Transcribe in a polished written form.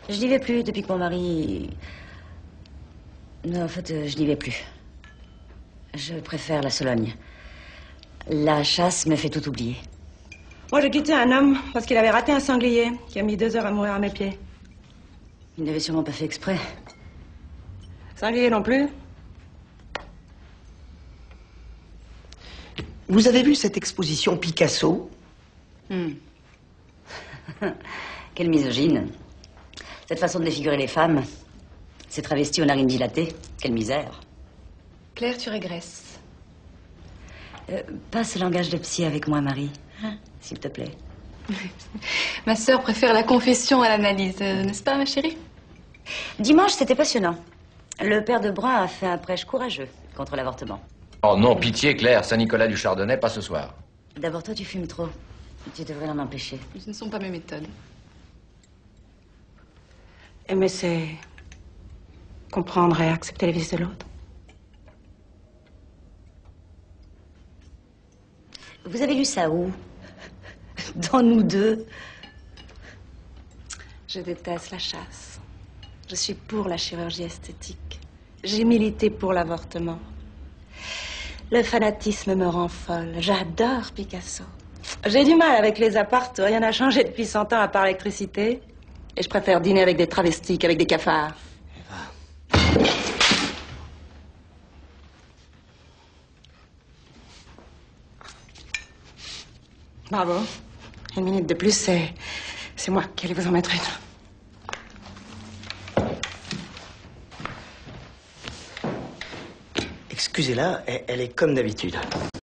Je n'y vais plus depuis que mon mari... Non, en fait, je n'y vais plus. Je préfère la Sologne. La chasse me fait tout oublier. Moi, j'ai quitté un homme parce qu'il avait raté un sanglier qui a mis 2 heures à mourir à mes pieds. Il n'avait sûrement pas fait exprès. Sanglier non plus. Vous avez vu cette exposition Picasso? Quelle misogyne. Cette façon de défigurer les femmes. Ces travestis aux narines dilatées. Quelle misère. Claire, tu régresses. Passe le langage de psy avec moi, Marie. Hein, s'il te plaît. Ma sœur préfère la confession à l'analyse, n'est-ce pas, ma chérie? Dimanche, c'était passionnant. Le père de Brun a fait un prêche courageux contre l'avortement. Oh non, pitié, Claire, Saint-Nicolas du Chardonnay, pas ce soir. D'abord, toi, tu fumes trop. Tu devrais l'en empêcher. Ce ne sont pas mes méthodes. Aimer, c'est comprendre et accepter les vices de l'autre. Vous avez lu ça où? Dans Nous deux? Je déteste la chasse. Je suis pour la chirurgie esthétique. J'ai milité pour l'avortement. Le fanatisme me rend folle. J'adore Picasso. J'ai du mal avec les appartes. Rien n'a changé depuis 100 ans à part l'électricité. Et je préfère dîner avec des travestis qu'avec des cafards. Bravo. 1 minute de plus, c'est moi qui allais vous en mettre une. Excusez-la, elle est comme d'habitude.